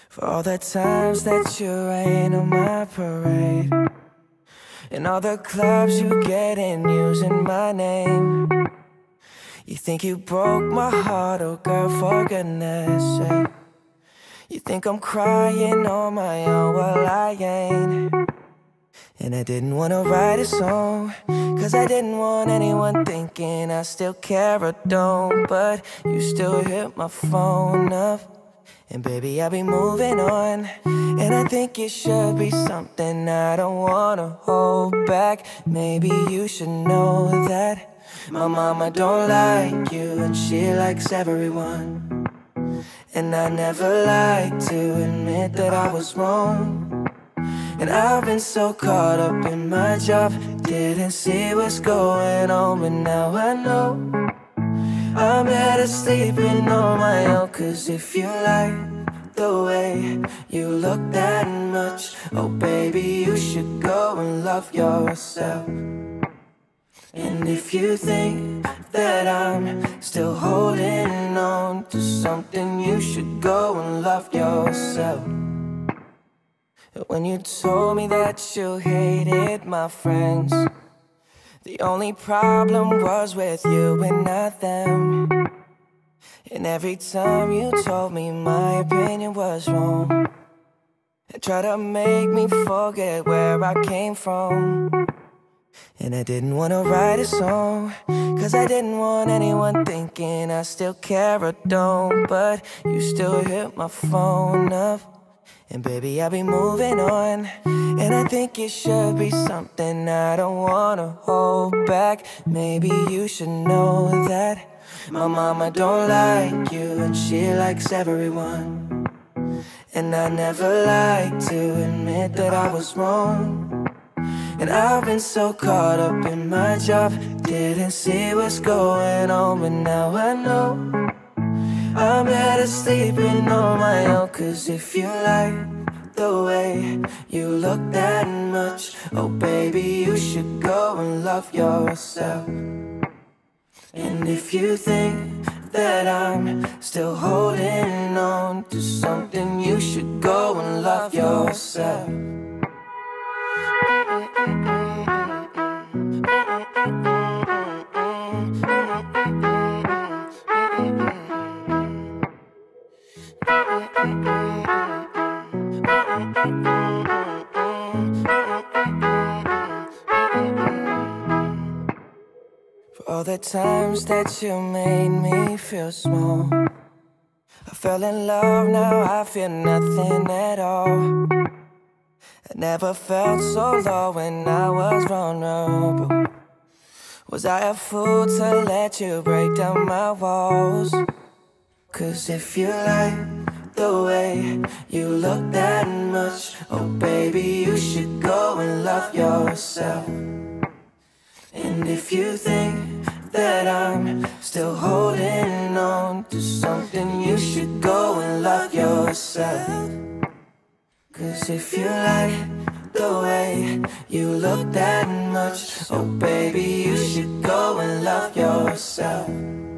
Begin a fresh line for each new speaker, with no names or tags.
For all the times that you rain on my parade, and all the clubs you get in using my name. You think you broke my heart, oh girl, for goodness sake. You think I'm crying on my own, well I ain't. And I didn't wanna write a song, cause I didn't want anyone thinking I still care or don't. But you still hit my phone up, and baby, I'll be moving on. And I think it should be something I don't wanna hold back. Maybe you should know that my mama don't like you, and she likes everyone. And I never like to admit that I was wrong. And I've been so caught up in my job, didn't see what's going on. But now I know I'm better sleeping on my own. Cause if you like the way you look that much, oh baby, you should go and love yourself. And if you think that I'm still holding on to something, you should go and love yourself. When you told me that you hated my friends, the only problem was with you and not them. And every time you told me my opinion was wrong, and tried to make me forget where I came from. And I didn't wanna write a song, cause I didn't want anyone thinking I still care or don't. But you still hit my phone up, and baby, I'll be moving on. And I think it should be something I don't wanna hold back. Maybe you should know that my mama don't like you, and she likes everyone. And I never like to admit that I was wrong. And I've been so caught up in my job, didn't see what's going on. But now I know I'm better sleeping on my own. Cause if you like the way you look that much, oh baby, you should go and love yourself. And if you think that I'm still holding on to something, you should go and love yourself. For all the times that you made me feel small, I fell in love, now I feel nothing at all. I never felt so low when I was vulnerable. Was I a fool to let you break down my walls? Cause if you like the way you look that much, oh baby, you should go and love yourself. And if you think that I'm still holding on to something, you should go and love yourself. Cause if you like the way you look that much, oh baby, you should go and love yourself.